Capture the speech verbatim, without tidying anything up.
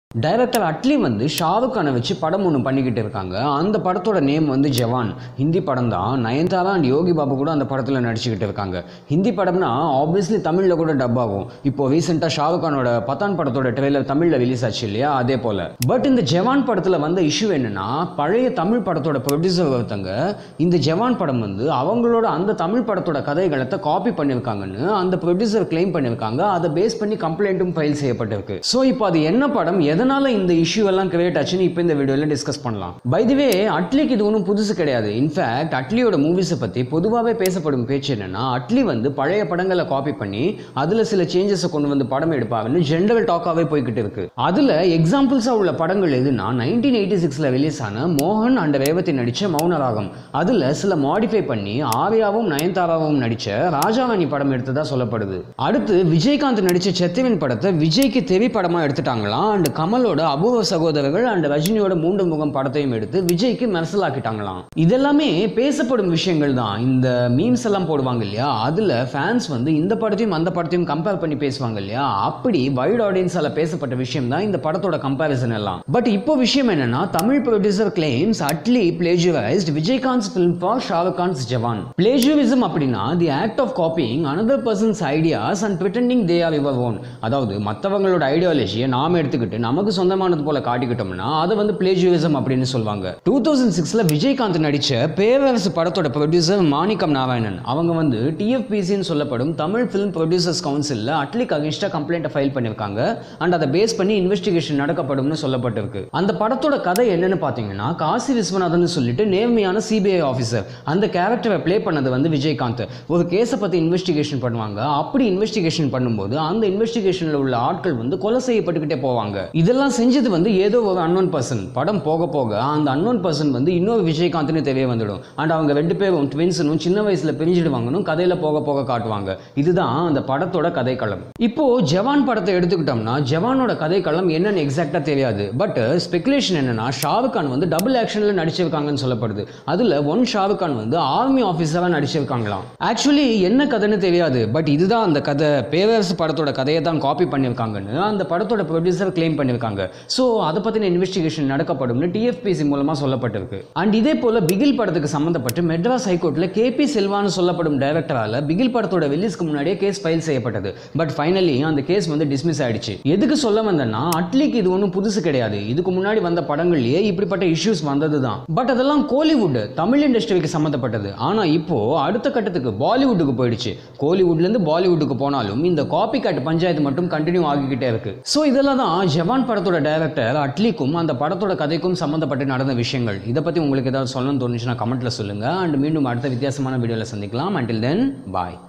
Director Atlee வந்து ஷாருக் கானை வச்சு படம் ஒன்று பண்ணிக்கிட்டு இருக்காங்க. அந்த படத்தோட நேம் வந்து ஜவான். ஹிந்தி படம் தான். நயன்தாரா அண்ட் யோகி பாபு கூட அந்த படத்தில் நடிச்சுக்கிட்டு இருக்காங்க. ஹிந்தி படம்னா ஆப்வியஸ்லி தமிழில் கூட டப் ஆகும். இப்போ ரீசெண்டாக ஷாருக் கானோட பத்தான் படத்தோட ட்ரெய்லர் தமிழில் ரிலீஸ் ஆச்சு இல்லையா, அதே போல. பட் இந்த ஜவான் படத்தில் வந்த இஷ்யூ என்னன்னா, பழைய தமிழ் படத்தோட ப்ரொடியூசர் ஒருத்தங்க இந்த ஜவான் படம் வந்து அவங்களோட அந்த தமிழ் படத்தோட கதைகளத்தை காப்பி பண்ணியிருக்காங்கன்னு அந்த ப்ரொடியூசர் கிளைம் பண்ணியிருக்காங்க. அதை பேஸ் பண்ணி கம்ப்ளைண்ட்டும் ஃபைல் செய்யப்பட்டிருக்கு. ஸோ இப்போ அது என்ன படம், எதனால இந்த இஷ்யூ எல்லாம் கிரியேட் ஆச்சுன்னு இப்போ இந்த வீடியோல டிஸ்கஸ் பண்ணலாம். பை தி வே, அட்லிக்கு இது ஒன்றும் புதுசு கிடையாது. இன்ஃபேக்ட் அட்லியோட மூவிஸை பற்றி பொதுவாகவே பேசப்படும் பேச்சு என்னன்னா, அட்லி வந்து பழைய படங்களை காப்பி பண்ணி அதில் சில சேஞ்சஸை கொண்டு வந்து படம் எடுப்பாங்கன்னு ஜென்ரல் டாக்காகவே போய்கிட்டு இருக்கு. அதில் எக்ஸாம்பிள்ஸாக உள்ள படங்கள் எதுனா நைன்டீன் எயிட்டி சிக்ஸில் ரிலீஸ் ஆன மோகன் அண்ட் ரேவதி நடித்த மௌனராகம். அதில் சில மாடிஃபை பண்ணி ஆர்யாவும் நயன்தாராவும் நடித்த ராஜாராணி படம் எடுத்ததா சொல்லப்படுது. அடுத்து விஜயகாந்த் நடித்த செத்திவன் படத்தை விஜய்க்கு தெரி படமாக எடுத்துட்டாங்களாம். அண்ட் கமலோட அபூர்வ சகோதரர்கள் அண்ட் ரஜினியோட மூன்று முகம் படத்தையும் எடுத்து விஜய்க்கு மெர்சலாக்கிட்டாங்களாம். இதெல்லாமே பேசப்படும் விஷயங்கள் தான். இந்த மீம்ஸ் எல்லாம் போடுவாங்க இல்லையா, அதுல ஃபேன்ஸ் வந்து இந்த படத்தையும் அந்த படத்தையும் கம்பேர் பண்ணி பேசுவாங்க இல்லையா, அப்படி வைட் ஆடியன்ஸால பேசப்பட்ட விஷயம் தான் இந்த படத்தோட கம்பேரிசன் எல்லாம். பட் இப்போ விஷயம் என்னன்னா, Tamil producer claims Atlee plagiarized Vijayakanth film for Shahrukh Khan's Jawan. Plagiarism அப்படின்னா the act of copying another person's ideas and pretending they are your own. அதாவது மற்றவங்களோட ஐடியாலஜியை நாம எடுத்துக்கிட்டு நமக்கு சொந்தமானது போல காட்டிக்கிட்டோம்னா அதை வந்து பிளேஜியரிசம் அப்படின்னு சொல்லுவாங்க. டூ தௌசண்ட் சிக்ஸ்ல விஜயகாந்த் நடிச்ச பேரரசு படத்தோட ப்ரொடியூசர் மாணிக்கம் நாராயணன் அவங்க வந்து டி எஃப் பி சி ன்னு சொல்லப்படும் தமிழ் ஃபிலிம் ப்ரொடியூசர்ஸ் கவுன்சில்ல அட்லிக்கு அகைன்ஸ்டா கம்ப்ளைண்ட் ஃபைல் பண்ணிருக்காங்க. அண்ட் அதை பேஸ் பண்ணி இன்வெஸ்டிகேஷன் நடக்கப்படும்னு சொல்லப்பட்டிருக்கு. அந்த படத்தோட கதை என்னன்னு பாத்தீங்கன்னா, காசி விஸ்வநாதன் சொல்லிட்டு நேர்மையான சிபிஐ ஆஃபீஸர், அந்த கேரக்டரை பிளே பண்ணது வந்து விஜயகாந்த். ஒரு கேஸை பத்தி இன்வெஸ்டிகேஷன் பண்ணுவாங்க. அப்படி இன்வெஸ்டிகேஷன் பண்ணும்போது அந்த இன்வெஸ்டிகேஷன்ல உள்ள ஆட்கள் வந்து கொலை செய்யப்பட்டுக்கிட்டே போவாங்க. இதெல்லாம் செஞ்சது வந்து ஏதோ ஒரு அன்னோன் பர்சன். படம் போக போக அந்த அன்னோன் பர்சன் வந்து இன்னொரு விஜயகாந்த்னு தெரிய வந்துடும். அண்ட் அவங்க ரெண்டு பேரும் ட்வின்ஸும் சின்ன வயசுல பிரிஞ்சிடுவாங்கன்னு கதையில போக போக காட்டுவாங்க. இதுதான் அந்த படத்தோட கதைக்களம். இப்போ ஜவான் படத்தை எடுத்துக்கிட்டோம்னா, ஜவானோட கதைக்களம் என்னன்னு எக்ஸாக்டா தெரியாது. பட் ஸ்பெகுலேஷன் என்னன்னா, ஷாருக் கான் வந்து டபுள் ஆக்ஷன்ல நடிச்சிருக்காங்கன்னு சொல்லப்படுது. அதுல ஒன் ஷாருக் கான் வந்து ஆர்மி ஆஃபீஸரா நடிச்சிருக்காங்களாம். ஆக்சுவலி என்ன கதைன்னு தெரியாது. பட் இதுதான் அந்த கதை, பேரரசு படத்தோட கதையை தான் காப்பி பண்ணியிருக்காங்கன்னு அந்த படத்தோட ப்ரொடியூசர் கிளைம் பண்ணியிருக்காங்க. ஸோ அதை பற்றின இன்வெஸ்டிகேஷன் நடக்கப்படும் டி எஃப் பி சி மூலமாக சொல்லப்பட்டிருக்கு. அண்ட் இதே போல பிகில் படத்துக்கு சம்மந்தப்பட்டு மெட்ராஸ் ஹைகோர்ட்டில் கே பி செல்வான்னு சொல்லப்படும் டைரக்டரால் பிகில் படத்தோட ரிலீஸ்க்கு முன்னாடியே கேஸ் ஃபைல் செய்யப்பட்டது. பட் ஃபைனலி அந்த கேஸ் வந்து டிஸ்மிஸ் ஆயிடுச்சு. எதுக்கு சொல்ல வந்தேன்னா, அட்லிக்கு இது ஒன்றும் புதுசு கிடையாது. இதுக்கு முன்னாடி வந்த படங்கள்லேயே இப்படிப்பட்ட இஷ்யூஸ் வந்தது தான். பட் அதெல்லாம் கோலிவுட் தமிழ் இண்டஸ்ட்ரிக்கு சம்மந்தப்பட்டது. ஆனால் இப்போ அடுத்த கட்டத்துக்கு பாலிவுட்டுக்கு போயிடுச்சு. கோலிவுட்லேருந்து பாலிவுட்டுக்கு போனாலும் இந்த காப்பி கேட் பஞ்சாயத்து மட்டும் கண்டினியூ ஆகிக்கிட்டே இருக்கு. ஸோ இதெல்லாம் தான் ஜவான் படத்தோட டைரக்டர் அட்லிக்கும் அந்த படத்தோட கதைக்கும் சம்பந்தப்பட்டு நடந்த விஷயங்கள். இதை பத்தி உங்களுக்கு ஏதாவது சொல்லணும்னு தோணுச்சுன்னா கமெண்ட்ல சொல்லுங்க. அண்ட் மீண்டும் அடுத்த வித்தியாசமான வீடியோல சந்திக்கலாம். until then bye.